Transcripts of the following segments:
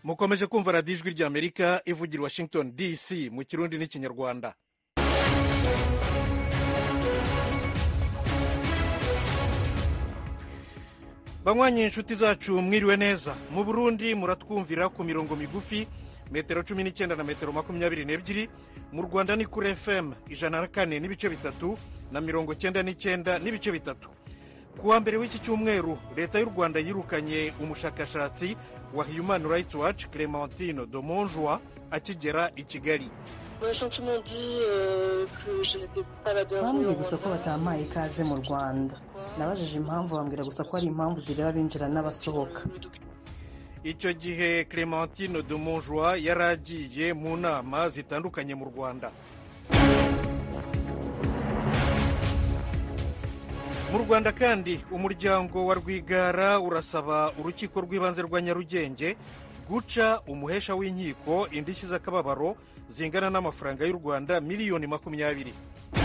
mukomeje kumva radiyo ijwi ry'amerika ivugira Washington DC mu kirundi n'ikinyarwanda. banywanyi inshuti zacu mwiriwe neza. mu Burundi muratwumvira ku mirongo migufi metero 19 na metero 22, mu Rwanda ni kuri FM 104 n'ibice bitatu na 99 n'ibice bitatu. kuwa mbere w'iki cyumweru leta y'u Rwanda yirukanye umushakashatsi wa Human Rights Watch Clémentine Domonjoie akigera i Kigali. bambwiye gusa ko batampaye ikaze mu Rwanda. nabajije impamvu, bambwira gusa ko ari impamvu zireba binjira n'abasohoka. icyo gihe Clémentine Domonjoie yari agiye mu nama zitandukanye mu Rwanda. mu Rwanda kandi umuryango wa Rwigara urasaba urukiko rw'ibanze rwa Nyarugenge guca umuhesha w'inkiko indishyi z'akababaro zingana n'amafaranga y'u Rwanda miliyoni 20.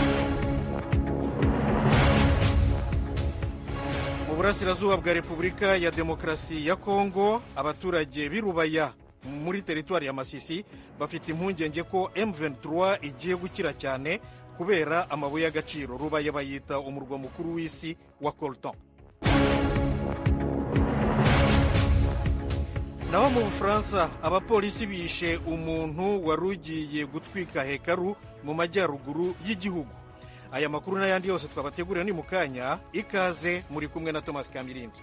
mu burasirazuba bwa Repubulika ya Demokarasi ya Kongo, abaturage b'i Rubaya muri teritwari ya Masisi bafite impungenge ko M23 igiye gukira cyane kubera amabuye y'agaciro. Rubaya bayita umurwa mukuru w'isi wa Coltan. naho mu Bufaransa abapolisi bishe umuntu wari ugiye gutwika hekaru mu majyaruguru y'igihugu. aya makuru n'ayandi yose twabategurira ni mu kanya. ikaze, muri kumwe na Thomas Kamirindi.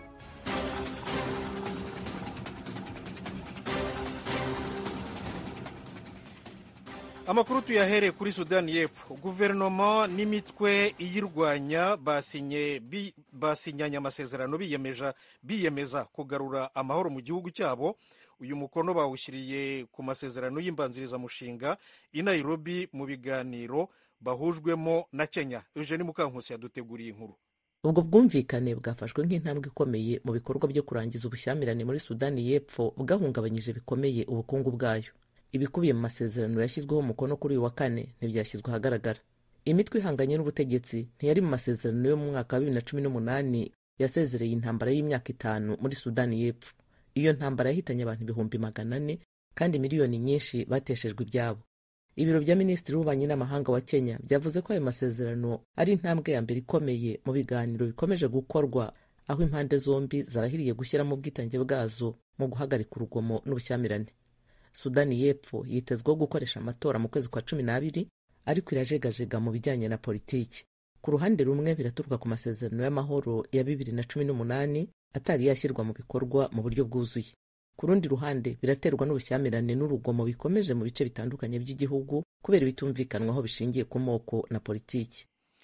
amakuru tuyahere kuri Sudani y'Epfo. guverinoma n'imitwe iyirwanya basinyanye amasezerano biyemeza kugarura amahoro mu gihugu cyabo. uyu mukono bawushyiriye ku masezerano y'imbanzirizamushinga i Nairobi mu biganiro bahujwemo na Kenya. Eugene Mukankusi yaduteguriye inkuru. ubwo bwumvikane bwafashwe nk'intambwe ikomeye mu bikorwa byo kurangiza ubushyamirane muri Sudani y'Epfo bwahungabanyije bikomeye ubukungu bwayo. ibikubiye mu masezerano yashyizweho umukono kuri uyu wa kane ntibyashyizwe ahagaragara. imitwe ihanganye n'ubutegetsi ntiyari mu masezerano yo mu mwaka wa 2018 yasezereye intambara y'imyaka 5 muri Sudani y'Epfo. iyo ntambara yahitanye abantu 400,000 kandi miliyoni nyinshi bateshejwe ibyabo. ibiro bya minisitiri w'ububanyi n'amahanga wa Kenya byavuze ko ayo masezerano ari intambwe ya mbere ikomeye mu biganiro bikomeje gukorwa, aho impande zombi zarahiriye gushyiramo ubwitange bwazo mu guhagarika urugomo n'ubushyamirane. Sudani y'Epfo yitezweho gukoresha amatora mu kwezi kwa 12, ariko irajegajega mu bijyanye na politiki. ku ruhande rumwe biraturuka ku masezerano y'amahoro ya 2018 atari yashyirwa mu bikorwa mu buryo bwuzuye. ku rundi ruhande biraterwa n'ubushyamirane n'urugomo bikomeje mu bice bitandukanye by'igihugu kubera ibitumvikanwaho bishingiye ku moko na politiki.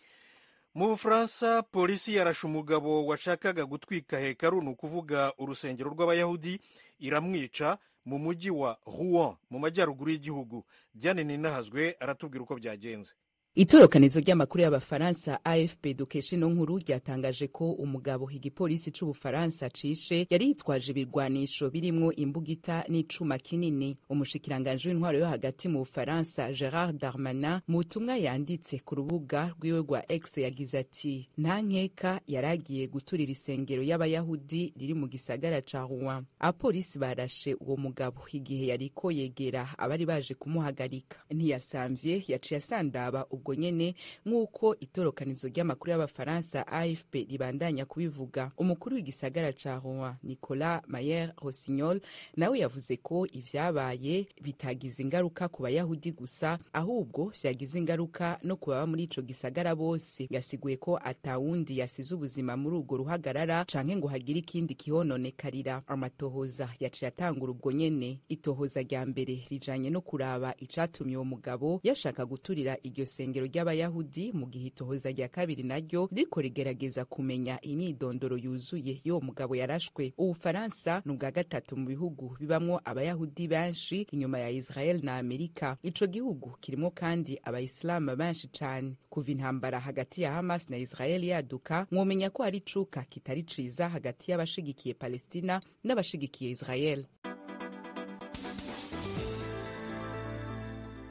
mu Bufaransa polisi yarashe umugabo washakaga gutwika hekaru, ni ukuvuga urusengero rw'abayahudi, iramwica mu mujyi wa Rouen mu majyaruguru y'igihugu. Diane Ninahazwe aratubwira uko byagenze. Itorokanizo ry'amakuru y'abafaransa AFP dukesha ino nkuru ryatangaje ko umugabo igipolisi c'ubufaransa cishe yari yitwaje ibirwanisho birimwo imbugita n'icuma kinini. umushikiranganje w'intwaro yo hagati mu Bufaransa Gerard Darmanin mu butumwa yanditse ku rubuga rwiwe rwa X yagize ati: nta nkeka yaragiye guturira isengero y'abayahudi riri mu gisagara ca Rouen. abapolisi barashe uwo mugabo igihe yariko yegera abari baje kumuhagarika. ntiyasamvye, yaciye asandaba ubwo nyene nk'uko itorokanizo ry'amakuru y'abafaransa AFP ribandanya kubivuga. umukuru w'igisagara ca Rouen Nicolas Mayer-Rossignol nawe yavuze ko ivyabaye bitagize ingaruka ku bayahudi gusa, ahubwo vyagize ingaruka no ku baba muri ico gisagara bose. yasiguye ko atawundi yasize ubuzima muri urwo ruhagarara canke ngo hagire ikindi kihononekarira. amatohoza yaciye atangura ubwo nyene. itohoza rya mbere rijanye no kuraba icatumye uwo mugabo yashaka guturira iryo sengero ry'abayahudi, mu gihe itohoza rya kabiri naryo riko rigerageza kumenya imyidondoro yuzuye y'uwo mugabo yarashwe. Ubufaransa ni ubwa gatatu mu bihugu bibamwo abayahudi benshi inyuma ya Israel na Amerika. ico gihugu kirimo kandi abayisilamu benshi cane. kuva intambara hagati ya Hamas na Israel yaduka, mwomenya ko hari icuka kitari ciza hagati y'abashigikiye Palestina n'abashigikiye Israel.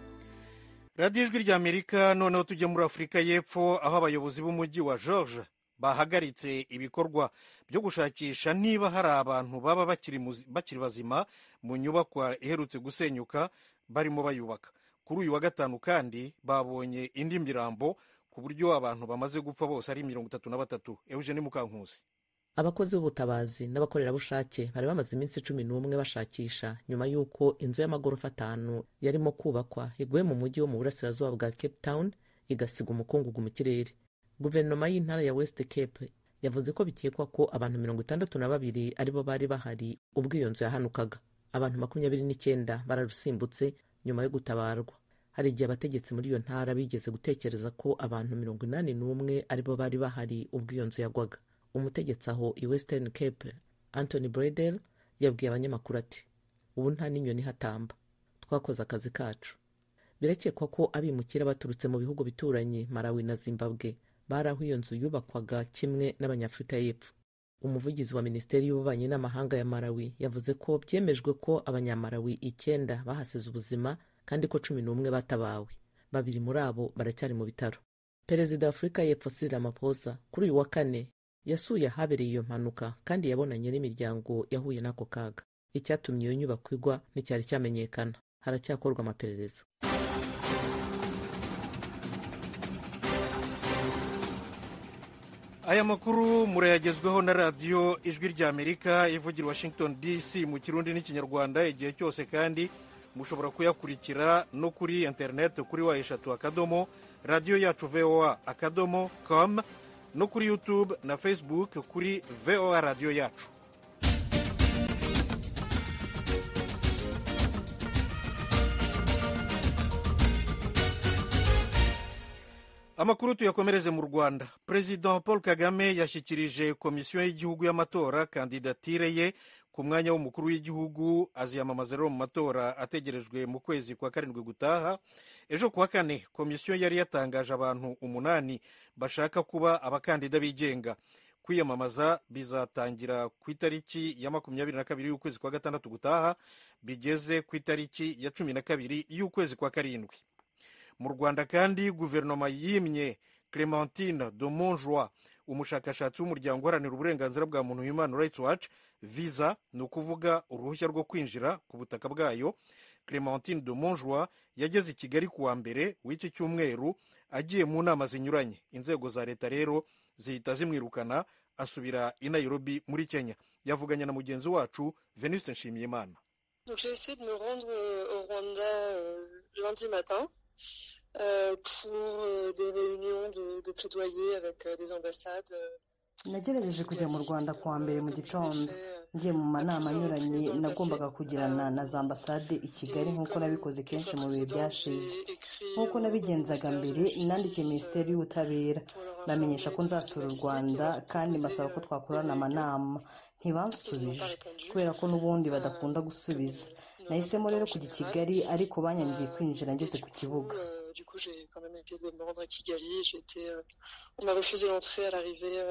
radiyo ijwi ry'Amerika. noneho tujya muri Afurika y'Epfo, aho abayobozi b'umujyi wa George bahagaritse ibikorwa byo gushakisha niba hari abantu baba bakiri bazima mu nyubakwa iherutse gusenyuka barimo bayubaka. Kuri uyu wa gatanu kandi babonye indi mirambo ku buryo abantu bamaze gupfa bose ari 33. Eugene Mukankusi. Abakozi b'ubutabazi n'abakorerabushake bari bamaze iminsi 11 bashakisha nyuma y'uko inzu y'amagorofa 5 yarimo kubakwa iguye mu mujyi wo mu burasirazuba bwa Cape Town igasiga umukungugu mu kirere. Guverinoma y'intara ya West Cape yavuze ko bikekwa ko abantu 62 aribo bari bahari ubwo iyo nzu yahanukaga. Abantu 29 bararusimbutse nyuma yo gutabarwa. Hari igihe abategetsi muri iyo ntara bigeze gutekereza ko abantu 81 aribo bari bahari ubwo iyo nzu yagwaga. Umutegetsi aho i Western Cape Anthony Bredel yabwiye abanyamakuru ati, ubu nta n'inyoni hatamba, twakoze akazi kacu. Birakekwa ko abimukira baturutse mu bihugu bituranye Malawi na Zimbabwe bari aho iyo nzu yubakwaga kimwe n'Abanyafurika y'Epfo. Umuvugizi wa Minisiteri y'Ububanyi n'Amahanga ya Malawi yavuze ko byemejwe ko Abanyamalawi 9 bahasize ubuzima kandi ko 11 batabawe. 2 muri abo baracyari mu bitaro. Perezida wa Afurika y'Epfo Cyril Ramaphosa kuri uyu wa kane yasuye ahabereye iyo mpanuka kandi yabonanye n'imiryango yahuye n'ako kaga. Icyatumye iyo nyubako igwa nticyari cyamenyekana. Haracyakorwa amaperereza. Aya makuru murayagezweho na radiyo Ijwi ry'Amerika ivugira Washington DC mu Kirundi n'Ikinyarwanda igihe cyose, kandi mushobora kuyakurikira no kuri internet kuri wa3 radio yacu voa.com no kuri YouTube na Facebook kuri VOA radio yacu. Amakuru tuyakomereze mu Rwanda. President Paul Kagame yashyikirije Komisiyo y'Igihugu y'Amatora kandidatire ye ku mwanya w'umukuru w'igihugu, aziyamamaza rero mu matora ategerejwe mu kwezi kwa 7 gutaha. Ejo kuwa kane komisiyo yari yatangaje abantu 8 bashaka kuba abakandida bigenga. Kwiyamamaza bizatangira ku itariki ya 22 y'ukwezi kwa 6 gutaha, bigeze ku itariki ya 12 y'ukwezi kwa 7. Mu Rwanda kandi guverinoma yimye Clémentine de Montjoie, umushakashatsi w'umuryango uharanira uburenganzira bwa muntu Human Rights Watch, visa, ni ukuvuga uruhushya rwo kwinjira ku butaka bwayo. Clémentine de Montjoie yageze i Kigali kuwa mbere w'iki cyumweru agiye mu nama zinyuranye. Inzego za leta rero zihita zimwirukana, asubira i Nairobi muri Kenya. Yavuganye na mugenzi wacu Venuste Nshimiyimana. Donc j'ai essayé de me rendre au Rwanda lundi matin pour des réunions de plaidoyer avec des ambassades. Nagerageje kujya mu Rwanda kuwa mbere mu gitondo, ngiye mu manama anyuranye nagombaga kugirana na za ambasade i Kigali nk'uko nabikoze kenshi mu bihe byashize. Nk'uko nabigenzaga mbere, nandikiye Minisiteri y'Ubutabera bamenyesha ko nzasura u Rwanda kandi mbasaba ko twakorana amanama. Ntibansubije kubera ko n'ubundi badakunda gusubiza. Nahisemo rero kujya i Kigali, ariko banyangiye kwinjira ngeze ku kibuga. Du coup, j'ai quand même été de me rendre à Kigali. On m'a refusé l'entrée à l'arrivée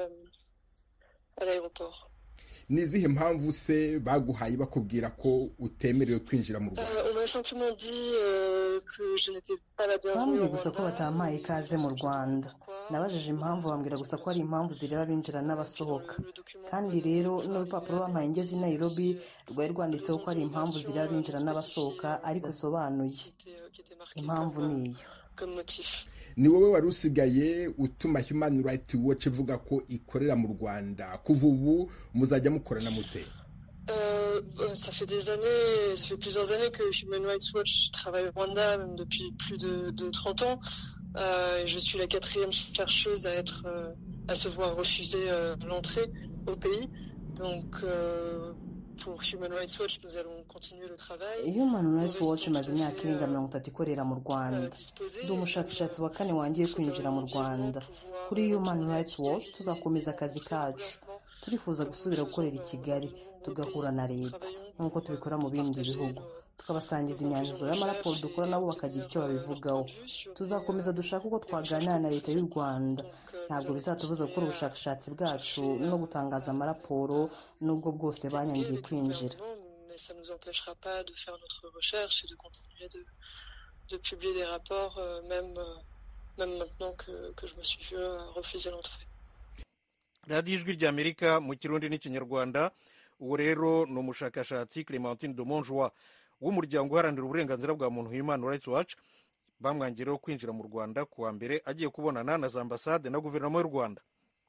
à l'aéroport. Nizihe mpamvu se baguhaye bakubwira ko utemerewe kwinjira mu Rwanda? On m'a simplement dit que je n'étais pas la bienvenue. Bambwiye gusa ko batampaye ikaze mu Rwanda. Nabajije impamvu, bambwira gusa ko ari impamvu zireba abinjira n'abasohoka. Kandi rero n'urupapuro bampaye ngeze i Nairobi rwari rwanditseho ko ari impamvu zireba abinjira n'abasohoka, ariko bisobanuye impamvu niyo. Ni wowe wari usigaye utuma Human Rights Watch ivuga ko ikorera mu Rwanda. Kuva ubu muzajya mukorana mute? Ça fait plusieurs années que Human Rights Watch travaille au Rwanda, même depuis plus de 30 ans. Je suis la 4e chercheuse à se voir refuser l'entrée au pays. Donc, pour Human Rights Watch, nous allons continuer le travail. Human Rights Watch imaze imyaka irenga 30 ikorera mu Rwanda. Ndi umushakashatsi wa 4 wangiye kwinjira mu Rwanda. Kuri Human Rights Watch tuzakomeza akazi kacu. Turifuza gusubira gukorera i Kigali, tugahura na leta nk'uko tubikora mu bindi bihugu, tukabasangiza imyanzuro y'amaraporo dukora, nabo bakagira icyo babivugaho. Tuzakomeza dushaka uko twaganira na leta y'u Rwanda. Ntabwo bizatubuza gukora ubushakashatsi bwacu no gutangaza amaraporo nubwo bwose banyangiye kwinjira. Mais ça nous empêchera pas de faire notre recherche et de continuer de publier des rapports même maintenant que je me suis vu refuser l'entrée. radiyo ijwi ry'amerika mu kirundi n'ikinyarwanda. uwo rero ni umushakashatsi Clementine de Montjoie w'umuryango uharanira uburenganzira bwa muntu Human Rights Watch. Bamwangiriyeho kwinjira mu Rwanda kuwa mbere agiye kubonana na za ambasade na guverinoma y'u Rwanda.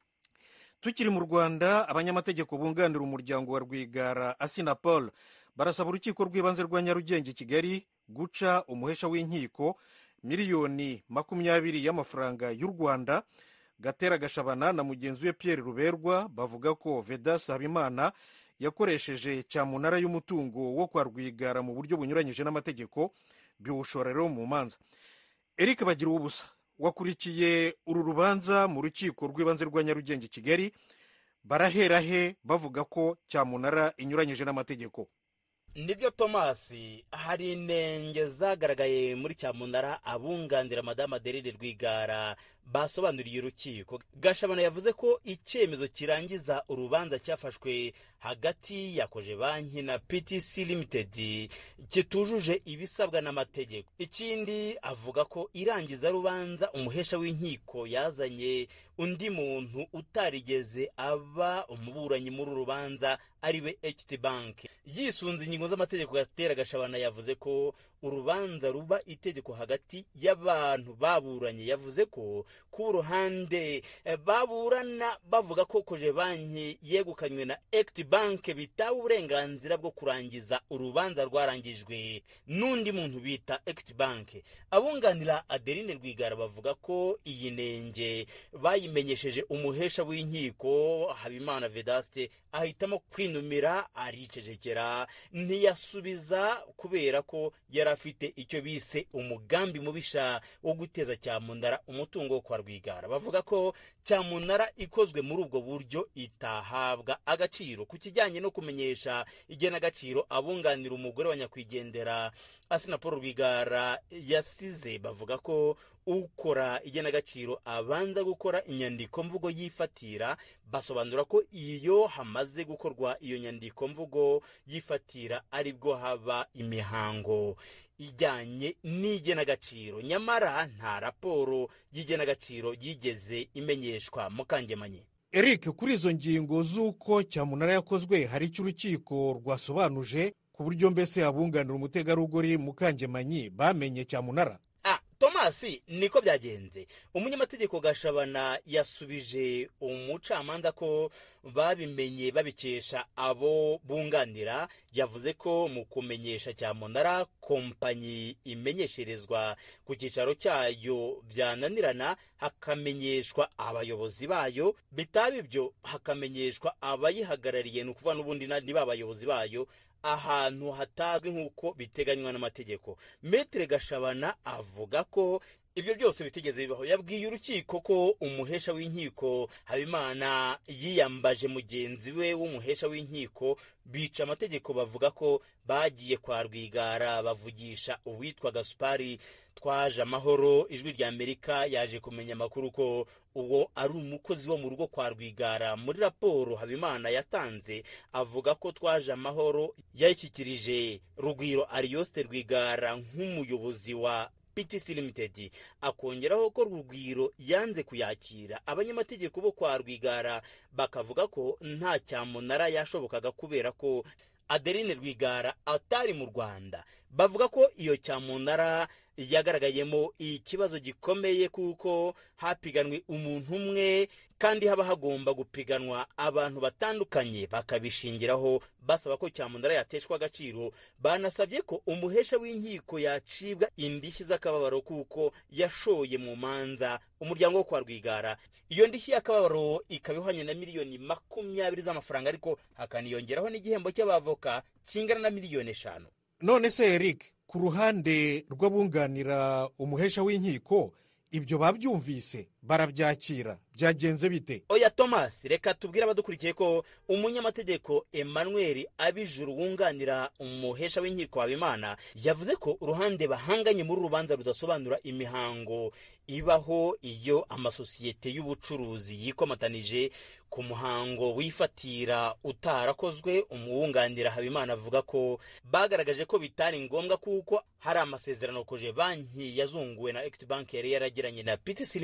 Tukiri mu Rwanda, abanyamategeko bunganira umuryango wa Rwigara Asinapol barasaba urukiko rw'ibanze rwa Nyarugenge Kigali guca umuhesha w'inkiko miliyoni 20 y'amafaranga y'u Rwanda. Gatera Gashabana na mugenzi we Pierre Ruberwa bavuga ko Vedaste Habimana yakoresheje cyamunara y'umutungo wo kwa Rwigara mu buryo bunyuranyije n'amategeko, biwushora rero mu manza. Eric Bagira ubusa wakurikiye uru rubanza mu rukiko rw'ibanze rwa Nyarugenge Kigali. Barahera he bavuga ko cyamunara inyuranyije n'amategeko? Nibyo Thomas, hari inenge zagaragaye muri cyamunara abunganira Madame Adeline Rwigara basobanuriye urukiko. Gashabana yavuze ko icyemezo kirangiza urubanza cyafashwe hagati ya Cogebanque na PTC Limited kitujuje ibisabwa n'amategeko. Ikindi avuga ko irangiza rubanza umuhesha w'inkiko yazanye undi muntu utarigeze aba umuburanyi muri rubanza ariwe Equity Bank. Yisunze ingingo z'amategeko, Gatera Gashabana yavuze ko urubanza ruba itegeko hagati y'abantu baburanye. Yavuze ko ku ruhande baburana bavuga ko Cogebanque yegukanywe na Equity Bank bitawe uburenganzira bwo kurangiza urubanza rwarangijwe n'undi muntu bita Equity Bank. Abunganira Adeline Rwigara bavuga ko iyi nenge bayimenyesheje umuhesha w'inkiko Habimana Vedaste, ahitamo kwinumira aricecekera, ntiyasubiza kubera ko yari afite icyo bise umugambi mubisha wo guteza cyamunara umutungo wo kwa Rwigara. Bavuga ko cyamunara ikozwe muri ubwo buryo itahabwa agaciro. Ku kijyanye no kumenyesha igenagaciro, abunganira umugore wa nyakwigendera Asinapol Rwigara yasize bavuga ko ukora igenagaciro abanza gukora inyandiko mvugo yifatira. Basobanura ko iyo hamaze gukorwa iyo nyandiko mvugo yifatira aribwo haba imihango ijyanye n'igenagaciro, nyamara nta raporo y'igenagaciro yigeze imenyeshwa Mukangemanyi. Eric, kuri izo ngingo z'uko cyamunara yakozwe hari icyo urukiko rwasobanuje ku buryo mbese abunganira umutegarugori Mukangemanyi bamenye cyamunara? Thomas, niko byagenze. Umunyamategeko Gashabana yasubije umucamanza ko babimenye babikesha abo bunganira. Yavuze ko mu kumenyesha cyamunara kompanyi imenyesherezwa ku cyicaro cyayo byananirana hakamenyeshwa abayobozi bayo, bitaba ibyo hakamenyeshwa abayihagarariye, ni ukuvuga n'ubundi niba abayobozi bayo ahantu hatazwi nk'uko biteganywa n'amategeko. Maître Gashabana avuga ko ibyo byose bitigeze bibaho. Yabwiye urukiko ko umuhesha w'inkiko Habimana yiyambaje mugenzi we w'umuhesha w'inkiko, bica amategeko. Bavuga ko bagiye kwa Rwigara bavugisha uwitwa Gaspari Twaje Amahoro. Ijwi rya Amerika yaje kumenya amakuru ko uwo ari umukozi wo mu rugo kwa Rwigara. Muri raporo Habimana yatanze avuga ko Twaje Amahoro yayishyikirije Rugwiro Arioste Rwigara nk'umuyobozi wa PTC Limited, akongeraho ko Rugwiro yanze kuyakira. Abanyamategeko bo kwa Rwigara bakavuga ko nta cyamunara yashobokaga kubera ko Adeline Rwigara atari mu Rwanda. Bavuga ko iyo cyamunara yagaragayemo ikibazo gikomeye kuko hapiganwe umuntu umwe kandi haba hagomba gupiganwa abantu batandukanye. Bakabishingiraho basaba ko cyamunara yateshwa agaciro. Banasabye ko umuhesha w'inkiko yacibwa indishyi z'akababaro kuko yashoye mu manza umuryango wo kwa Rwigara. Iyo ndishyi y'akababaro ikaba ihwanye na miliyoni 20 z'amafaranga, ariko hakaniyongeraho n'igihembo cy'abavoka kingana na miliyoni 5. None se Eric, ku ruhande rw'abunganira umuhesha w'inkiko ibyo babyumvise barabyakira, byagenze bite? Oya Thomas, reka tubwire abadukurikiye ko umunyamategeko Emmanuel Abijuru wunganira umuhesha w'inkiko Habimana yavuze ko uruhande bahanganye muri rubanza rudasobanura imihango ibaho iyo amasosiyete y'ubucuruzi yikomatanije ku muhango wifatira utarakozwe. Umuwunganira Habimana avuga ko bagaragaje ko bitari ngombwa kuko hari amasezerano Cogebanque yazunguwe na Equity Bank yari yaragiranye na PTC Limited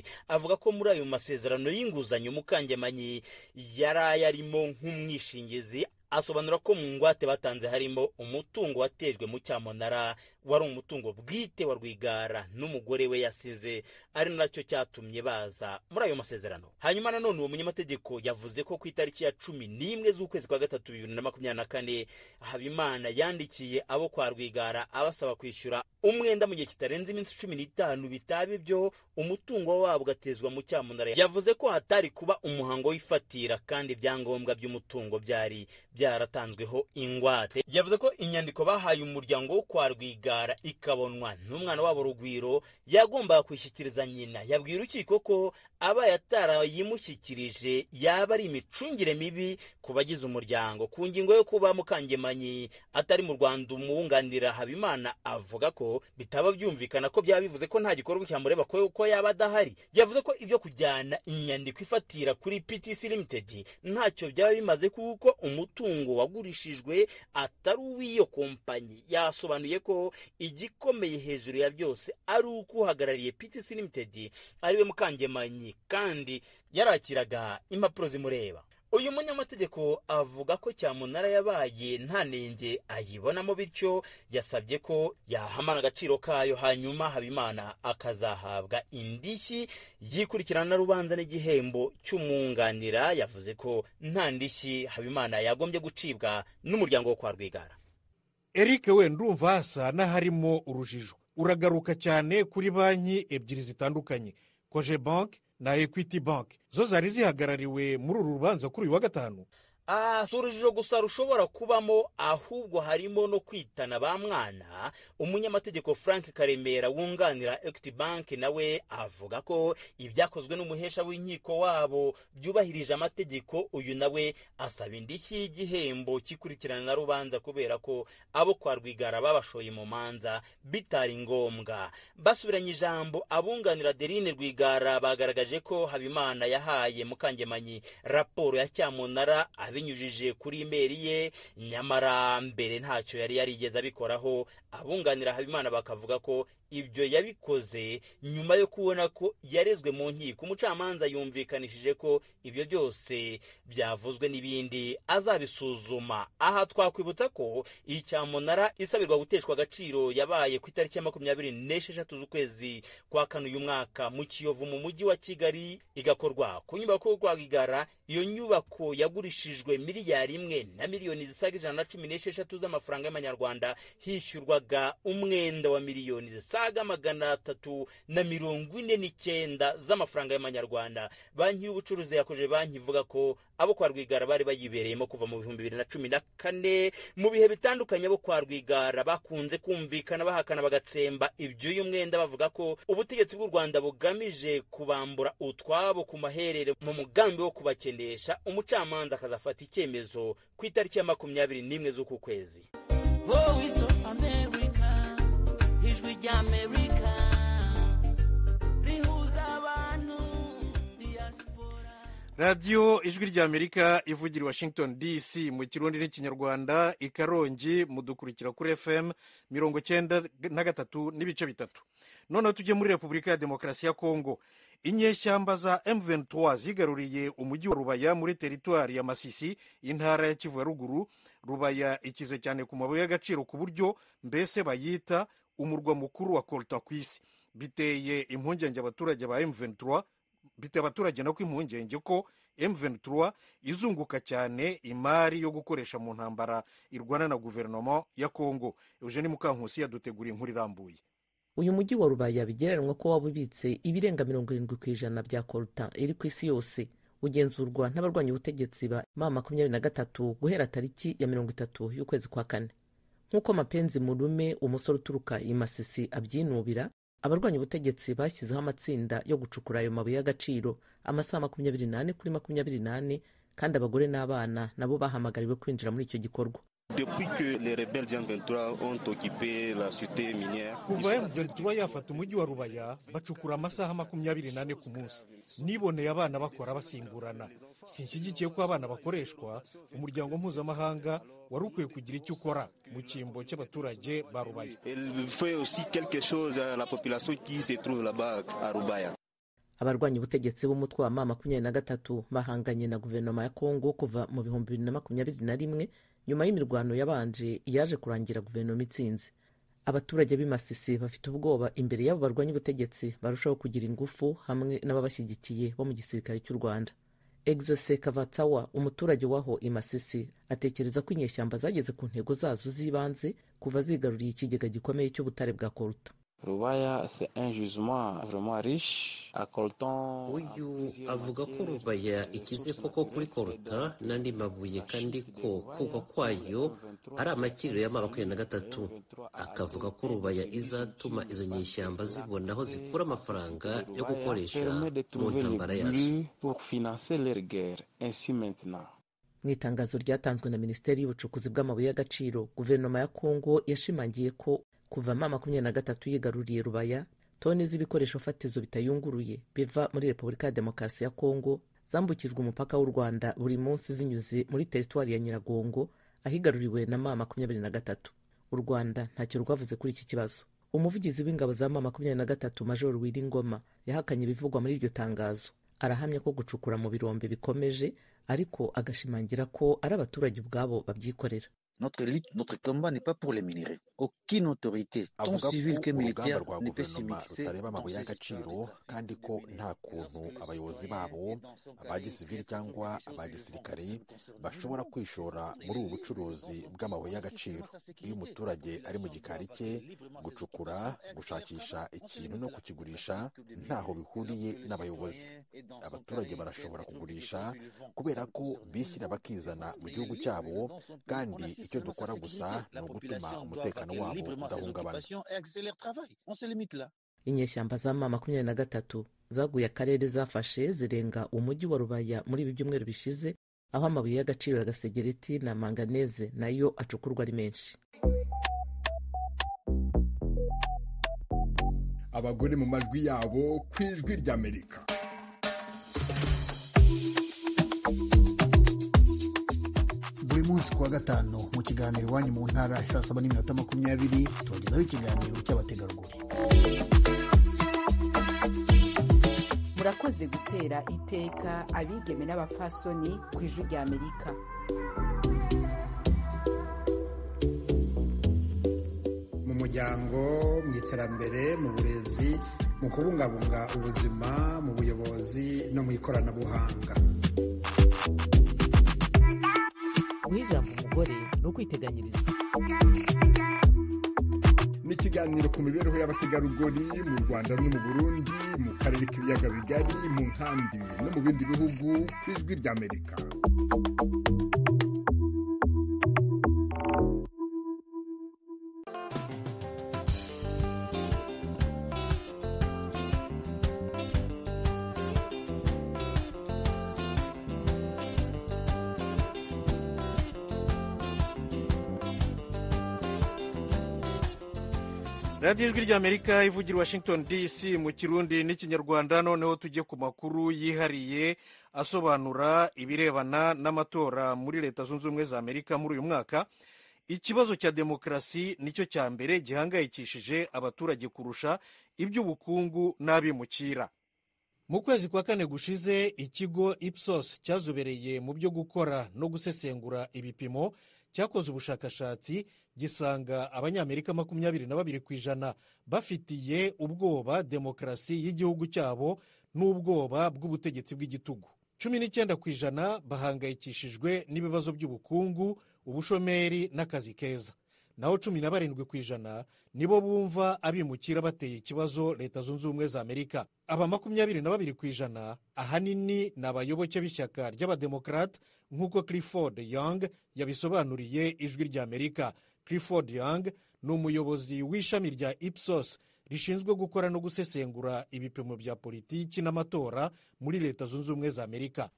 avuga ko muri ayo masezerano y'inguzanyo Mukangemanyi yari yarimo nk'umwishingizi. Asobanura ko mu ngwate batanze harimo umutungo watejwe mu cyamunara wari umutungo bwite wa Rwigara n'umugore we yasize, ari nacyo cyatumye baza muri ayo masezerano. Hanyuma nanone uwo munyamategeko yavuze ko ku itariki ya 11 z'ukwezi kwa gatatu 2024 Habimana yandikiye abo kwa Rwigara abasaba kwishyura umwenda mu gihe kitarenze iminsi 15 bitaba ibyo umutungo wabo ugatezwa mu cyamunara. Yavuze ko hatari kuba umuhango w'ifatira kandi ibyangombwa by'umutungo byari byaratanzweho ingwate. Yavuze ko inyandiko bahaye umuryango wo kwa Rwigara ikabonwa n'umwana wabo Rugwiro yagombaga kwishyikiriza nyina. Yabwiye urukiko ko aba yatarayimushyikirije yaba ari imicungire mibi ku bagize umuryango. Ku ngingo yo kuba Mukangemanyi atari mu Rwanda, umwunganira Habimana avuga ko bitaba byumvikana ko byaba bivuze ko nta gikorwa cyamureba ko yaba adahari. Yavuze ko ibyo kujyana inyandiko ifatira kuri PTC Limited ntacyo byaba bimaze kuko umutungo wagurishijwe atari uw'iyo kompanyi. Yasobanuye ko igikomeye hejuru ya byose ari uko uhagarariye PTC Limited ariwe Mukangemanyi kandi yarakiraga impapuro zimureba. Uyu munyamategeko avuga ko cyamunara yabaye nta nenge ayibonamo, bityo yasabye ko yahamana agaciro kayo hanyuma Habimana akazahabwa indishyi yikurikirana rubanza n'igihembo cy'umwunganira. Yavuze ko nta ndishyi Habimana yagombye gucibwa n'umuryango wo kwa Rwigara. Eric, we ndumva hasa n'aharimo urujijo. Uragaruka cyane kuri banki ebyiri zitandukanye, Cogebank na Equity Bank, zo zari zihagarariwe muri uru rubanza kuri uyu wa gatanu. Si urujijo gusa rushobora kubamo, ahubwo harimo no kwitana ba mwana. Umunyamategeko Frank Karemera wunganira Equity Bank nawe avuga ko ibyakozwe n'umuhesha w'inkiko wabo byubahirije amategeko. Uyu nawe asaba indishyi y'igihembo kikurikirana na rubanza kubera ko abo kwa Rwigara babashoye mu manza bitari ngombwa. Basubiranye ijambo, abunganira Adeline Rwigara bagaragaje ko Habimana yahaye Mukangemanyi raporo ya cyamunara binyujije kuri imeri ye, nyamara mbere ntacyo yari yarigeze abikoraho. Abunganira Habimana bakavuga ko ibyo yabikoze nyuma yo kubona ko yarezwe mu nkiko. Umucamanza yumvikanishije ko ibyo byose byavuzwe n'ibindi azabisuzuma. Aha twakwibutsa ko iyi cyamunara isabirwa guteshwa agaciro yabaye ku itariki ya 26 z'ukwezi kwa kane uyu mwaka mu Kiyovu mu mujyi wa Kigali, igakorwa ku nyubako yo kwa Rwigara. Iyo nyubako yagurishijwe miliyari 1 na miliyoni zisaga 116 z'amafaranga y'amanyarwanda, hishyurwaga umwenda wa miliyoni zisaga 349 z'amafaranga y'amanyarwanda. Banki y'ubucuruzi yakoje banki ivuga ko abo kwa Rwigara bari bayibereyemo kuva mu 2014. Mu bihe bitandukanye abo kwa Rwigara bakunze kumvikana bahakana bagatsemba iby'uyu mwenda, bavuga ko ubutegetsi bw'u Rwanda bugamije kubambura utwabo ku maherere mu mugambi wo kubakenesha. Umucamanza akazafata icyemezo ku itariki ya 21 z'uku kwezi. Voice of America, ijwi ry'Amerika rihuza abantu diaspora. Radio Ijwi ry'Amerika ivugira Washington DC mu Kirundi n'Ikinyarwanda, i Karongi mudukurikira kuri FM 93 n'ibice bitatu. None tujye muri Repubulika ya Demokarasi ya Kongo. Inyeshyamba za M23 zigaruriye umujyi wa Rubaya muri teritwari ya Masisi, intara ya Kivu ya ruguru. Rubaya ikize cyane ku mabuye y'agaciro ku buryo mbese bayita umurwa mukuru wa kolta ku isi. Biteye impungenge abaturage ba M23, biteye abaturage no impungenge ko M23 izunguka cyane imari yo gukoresha mu ntambara irwana na guverinoma ya Kongo. Eugene Mukankusi yaduteguriye inkuru irambuye. Uyu mujyi wa Rubaya bigereranwa ko wabubitse ibirenga 70% bya kolta iri ku isi yose. Ugenzurwa n'abarwanya ubutegetsi ba M23 guhera tariki ya 30 y'ukwezi kwa kane. Nk'uko Mapenzi Murume, umusore uturuka i Masisi, abyinubira, abarwanya ubutegetsi bashyizeho amatsinda yo gucukura ayo mabuye y'agaciro amasaha 28 kuri 28, kandi abagore n'abana nabo bahamagariwe kwinjira muri icyo gikorwa. Depuis que les rebelles M23 ont occupé la cité minière, kuva M23 yafata umujyi wa Rubaya bacukura amasaha 28 ku munsi. Niboneye abana bakora basimburana. Sinshyigikiye ko abana bakoreshwa. Umuryango mpuzamahanga wari ukwiye kugira icyo ukora mu cyimbo cy'abaturage ba Rubaya. Il fait aussi quelque chose à la population qui se trouve là-bas à Rubaya. abarwanya ubutegetsi b'umutwe wa M23 bahanganye na guverinoma ya Kongo kuva mu 2021 nyuma y'imirwano yabanje yaje kurangira guverinoma itsinze. Abaturage b'i Masisi bafite ubwoba imbere y'abo barwanya ubutegetsi barushaho kugira ingufu hamwe n'ababashyigikiye bo mu gisirikare cy'u Rwanda. Exose Kavatsawa, umuturage waho i Masisi, atekereza ko inyeshyamba zageze ku ntego zazo z'ibanze kuva zigaruriye ikigega gikomeye cy'ubutare bwa Koruta. Rubaya c'est un gisement vraiment riche à coltan. Uyu avuga ko Rubaya ikize koko kuri Koruta n'andi mabuye kandi ko kugwa kwayo ari amakiriro ya M23. Akavuga ko Rubaya izatuma izo nyeshyamba zibona aho zikura amafaranga yo gukoresha mu ntambara yazo. Mu itangazo ryatanzwe na Minisiteri y'Ubucukuzi bw'amabuye y'agaciro, guverinoma ya Kongo yashimangiye ko kuva M23 yigaruriye Rubaya, toni z'ibikoresho fatizo bitayunguruye biva muri Repubulika ya Demokarasi ya Kongo zambukijwe umupaka w'u Rwanda buri munsi zinyuze muri teritwari ya Nyiragongo ahigaruriwe na M23. U Rwanda ntacyo rwavuze kuri iki kibazo. Umuvugizi w'ingabo za M23 Major Wiringoma yahakanye ibivugwa muri iryo tangazo. Arahamya ko gucukura mu birombe bikomeje, ariko agashimangira ko ari abaturage ubwabo babyikorera. Notre lutte, notre combat n'est pas pour les minerais. Aucune autorité, tant civile que militaire, ne peut s'immiscer dans ces agaciro, kandi ko nta kuntu abayobozi babo abagisivili cyangwa abagisirikare bashobora kwishora muri ubu bucuruzi bw'amabuye y'agaciro. Iyo umuturage ari mu gikari cye, gucukura, gushakisha ikintu no kukigurisha ntaho bihuriye n'abayobozi. Abaturage barashobora kugurisha kubera ko bishyira bakizana mu gihugu cyabo, kandi icyo dukora gusa ni ugutuma umutekano wabo udahungabana. Inyeshyamba za M23 zaguye akarere zafashe zirenga umujyi wa Rubaya muri ibi byumweru bishize, aho amabuye y'agaciro ya gasegereti na manganeze nayo acukurwa ari menshi. Abagore mu majwi yabo ku ijwi ry'Amerika. Buri munsi kuwa gatanu mu kiganiro iwanyu mu ntara saa 7:20 tubagezaho ikiganiro cy'abategarugori. Murakoze gutera iteka abigeme n'abafasoni ku ijwi ry'Amerika. Mu muryango, mu iterambere, mu burezi, mu kubungabunga ubuzima, mu buyobozi no mu ikoranabuhanga. Guha ijambo umugore no kwiteganyiriza. Ni ikiganiro ku mibereho y'abategarugori mu Rwanda no mu Burundi, mu karere k'ibiyaga bigari, mu nkambi no mu bindi bihugu ku ijwi ry'Amerika. radiyo ijwi ry'Amerika ivugira Washington DC mu Kirundi n'Ikinyarwanda. Noneho tujye ku makuru yihariye asobanura ibirebana n'amatora muri Leta Zunze Ubumwe za Amerika muri uyu mwaka. Ikibazo cya demokarasi nicyo cya mbere gihangayikishije abaturage kurusha iby'ubukungu n'abimukira. Mu kwezi kwa kane gushize, ikigo Ipsos cyazobereye mu byo gukora no gusesengura ibipimo cyakoze ubushakashatsi gisanga abanyamerika 22% bafitiye ubwoba demokarasi y'igihugu cyabo n'ubwoba bw'ubutegetsi bw'igitugu. 19% bahangayikishijwe n'ibibazo by'ubukungu, ubushomeri n'akazi keza. Naho 17% nibo bumva abimukira bateye ikibazo Leta Zunze Ubumwe za Amerika. Aba 22% ahanini ni abayoboke b'ishyaka ry'abademokrate nk'uko Clifford Young yabisobanuriye ijwi ry'Amerika. Clifford Young ni umuyobozi w'ishami rya Ipsos rishinzwe gukora no gusesengura ibipimo bya politiki n'amatora muri Leta Zunze Ubumwe za Amerika.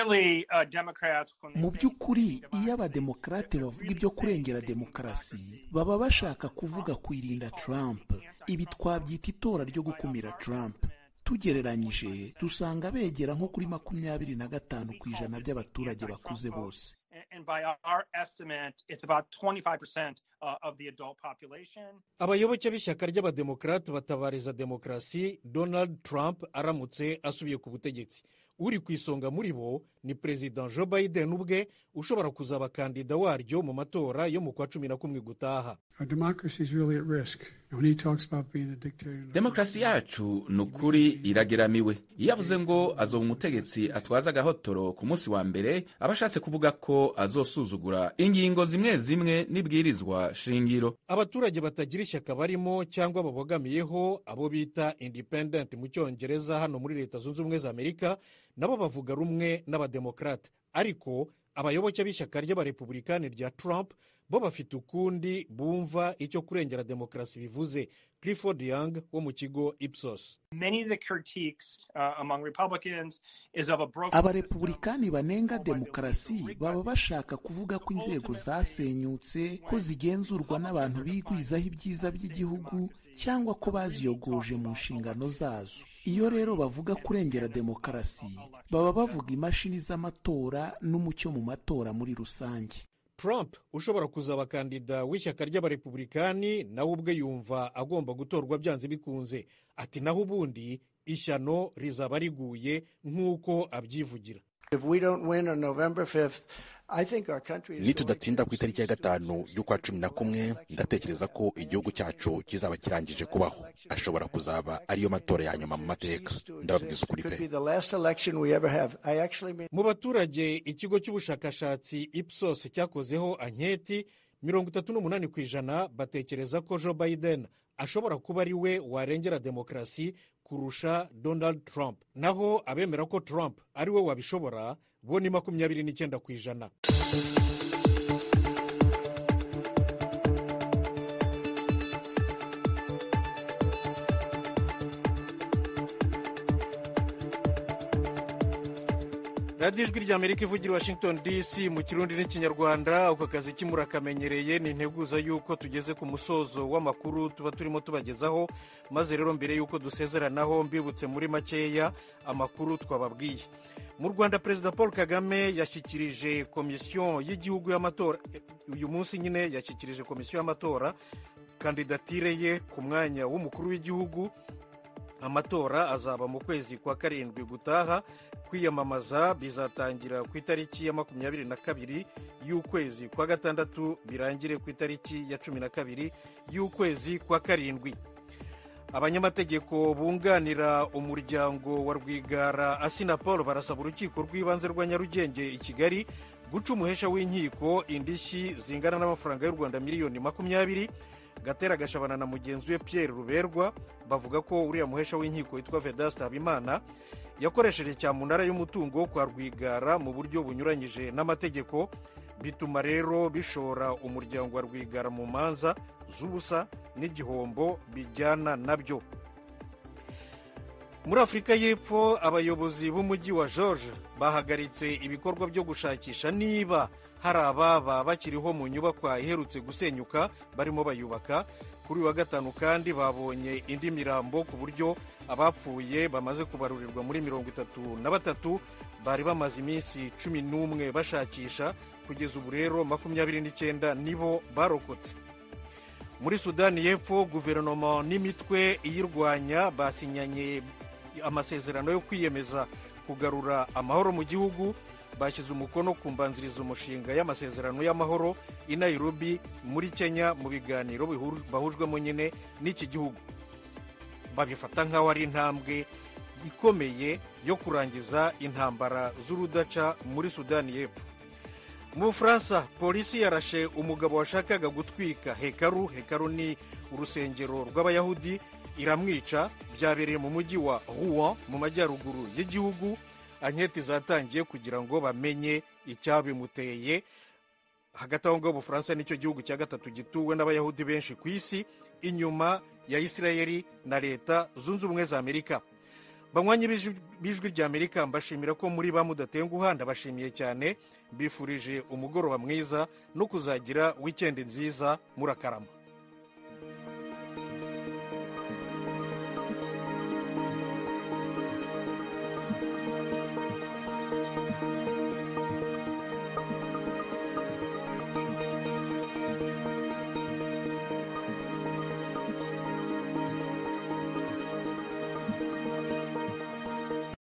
Mu by'ukuri iyo abademokarate bavuga ibyo kurengera demokarasi baba bashaka kuvuga kwirinda Trump. Ibi twabyita itora ryo gukumira Trump. Tugereranyije dusanga begera nko kuri 25% by'abaturage bakuze bose. by our estimate, it's about 25% of the adult population. Abayoboke b'ishyaka ry'abademokarate batabariza demokarasi Donald Trump aramutse asubiye ku butegetsi. Uri ku isonga muri bo ni Perezida Joe Biden ubwe ushobora kuzaba kandida waryo mu matora yo mu kwa 11 gutaha. Demokarasi yacu nukuri irageramiwe. Iyo avuze ngo azoba umutegetsi atwaza agahotoro ku munsi wa mbere, abashatse kuvuga ko azosuzugura ingingo zimwe zimwe n'ibwirizwa shingiro. Abaturage batagira ishyaka barimo cyangwa babogamiyeho, abo bita independent mu Cyongereza hano muri Leta Zunze Ubumwe za Amerika, nabo bavuga rumwe n'abademokarate. Ariko abayoboke b'ishyaka ry'abarepublikani rya Trump bo bafite ukundi bumva icyo kurengera demokarasi bivuze. Clifford Young wo mu kigo Ipsos. Abarepublikani banenga demokarasi baba bashaka kuvuga ko inzego zasenyutse, ko zigenzurwa n'abantu bigwizaho ibyiza by'igihugu cyangwa ko baziyogoje mu nshingano zazo. Iyo rero bavuga kurengera demokarasi, baba bavuga imashini z'amatora n'umucyo mu matora muri rusange. Trump ushobora kuzaba kandida w'ishyaka ry'abarepublikani nawe ubwe yumva agomba gutorwa byanze bikunze. Ati naho ubundi ishyano rizaba riguye nk'uko abyivugira. Nitudatsinda ku itariki ya 5 y'ukwa 11, ndatekereza ko igihugu cyacu kizaba kirangije kubaho. Ashobora kuzaba ariyo matora ya nyuma mu mateka. Ndababwiza ukuri pe. Mu baturage ikigo cy'ubushakashatsi Ipsos cyakozeho anketi, 38% batekereza ko Joe Biden ashobora kuba ari we warengera demokarasi kurusha Donald Trump. Naho abemera ko Trump ari we wabishobora bo ni 29%. radiyo ijwi ry'Amerika ivugira Washington DC mu kirundi n'ikinyarwanda. Ako kazi kimurakamenyereye, ni integuza y'uko tugeze ku musozo w'amakuru tuba turimo tubagezaho. Maze rero mbere y'uko dusezeranaho mbibutse muri makeya amakuru twababwiye. Mu Rwanda Perezida Paul Kagame yashyikirije komisiyo y'igihugu y'amatora, uyu munsi nyine yashyikirije komisiyo y'amatora kandidatire ye ku mwanya w'umukuru w'igihugu. Amatora azaba mu kwezi kwa 7 gutaha. Kwiyamamaza bizatangira ku itariki ya 22 y'ukwezi kwa 6, birangire ku itariki ya 12 y'ukwezi kwa 7. Abanyamategeko bunganira umuryango wa Rwigara Assinapol barasaba urukiko rw'ibanze rwa Nyarugenge i Kigali guca umuhesha w'inkiko indishyi zingana n'amafaranga y'u Rwanda miliyoni 20. Gatera Gashabana na mugenzi we Pierre Ruberwa bavuga ko uriya muhesha w'inkiko witwa Vedaste Habimana yakoresheje cyamunara y'umutungo kwa Rwigara mu buryo bunyuranyije n'amategeko, bituma rero bishora umuryango wa Rwigara mu manza z'ubusa n'igihombo bijyana nabyo. Muri Afurika y'Epfo abayobozi b'umujyi wa George bahagaritse ibikorwa byo gushakisha niba hari ababa bakiriho mu nyubakwa iherutse gusenyuka barimo bayubaka. Kuri wa gatanu kandi babonye indi mirambo ku buryo abapfuye bamaze kubarurirwa muri 33 bari bamaze iminsi 11 bashakisha. Kugeza ubu rero 29 nibo barokotse. Muri Sudani y'Epfo guverinoma n'imitwe iyirwanya basinyanye amasezerano yo kwiyemeza kugarura amahoro mu gihugu. Bashyize umukono ku mbanziriza umushinga y'amasezerano y'amahoro i Nairobi muri Kenya mu biganiro bahujwemo nyine n'iki gihugu. Babifata nk'aho ari intambwe ikomeye yo kurangiza intambara z'urudaca muri Sudani y'Epfo. Mu Bufaransa polisi yarashe umugabo washakaga gutwika hekaru ni urusengero rw'Abayahudi, iramwica. Byabereye mu mujyi wa Rouen mu majyaruguru y'igihugu. Anketi zatangiye kugira ngo bamenye icyabimuteye. Hagati aho ngaho Ubufaransa nicyo gihugu cya gatatu gituwe n'Abayahudi benshi ku isi, inyuma ya Isirayeli na Leta Zunze Ubumwe za Amerika. Banywanyi b'ijwi ry'Amerika mbashimira ko muri bamudatenguha, ndabashimiye cyane. Bifurije umugoroba mwiza no kuzagira weekend nziza. Murakarama.